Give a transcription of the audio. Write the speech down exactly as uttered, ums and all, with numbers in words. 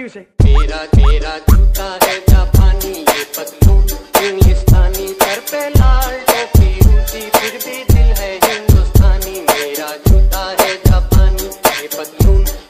सुनिए उसे। मेरा मेरा जूता है जापानी, ये पतलून इंग्लिस्तानी, सर पे लाल टोपी ऊंची, फिर भी दिल है हिंदुस्तानी। मेरा जूता है जापानी, ये पतलून